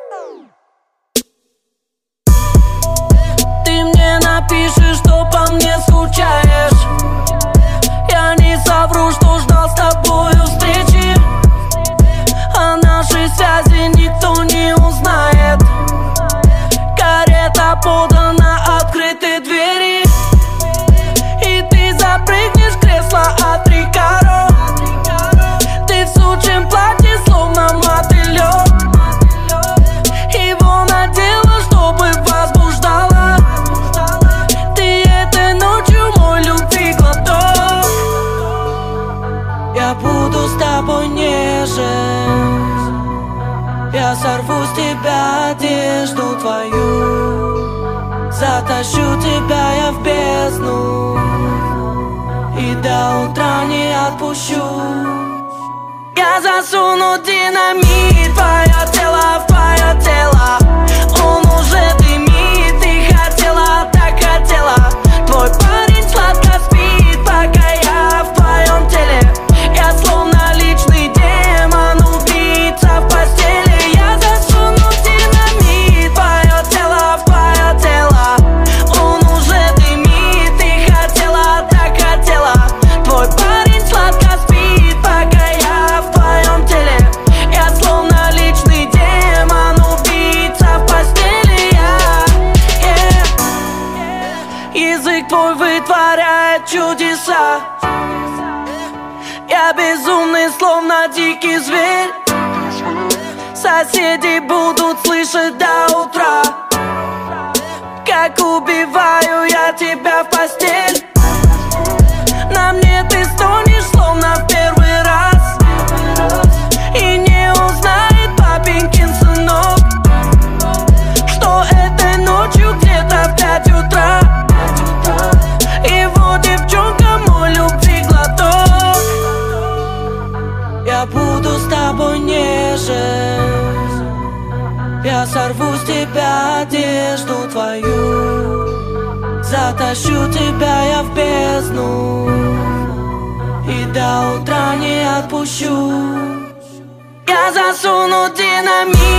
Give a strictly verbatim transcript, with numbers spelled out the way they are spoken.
Ты мне напишешь, что по мне скучаешь. Я не совру, что ждал с тобою встречи. О нашей связи никто не узнает. Карета подана, открыты двери, и ты запрыгнешь в кресло от Рикаро. Ты в сучьем платье, словно мотылёк. Его надела, чтобы возбуждала. Ты этой ночью мой любви глоток. Я буду с тобой нежен. Я сорву с тебя одежду твою, затащу тебя я в бездну и до утра не отпущу. Я засуну динамит в твое тело, в твое тело. Он уже дымит, ты хотела, так хотела. Твой парень сладко спит, пока я в твоем теле. Я словно личный демон, убийца в постели. Я засуну динамит в твое тело, в твое тело. Он уже дымит, ты хотела, так хотела. Твой парень сладко спит, пока я в твоем теле. Я словно личный демон, убийца в постели. Я, yeah. Язык твой вытворяет чудеса. Я безумный, словно дикий зверь. Соседи будут слышать до утра, как убиваю я тебя в постель. На мне ты стонешь, словно в первый раз, и не узнает папенькин сынок, что этой ночью где-то в пять утра его девчонка мой любви глоток. Я буду с тобой нежен. Я сорву с тебя одежду твою, затащу тебя я в бездну и до утра не отпущу. Я засуну динамит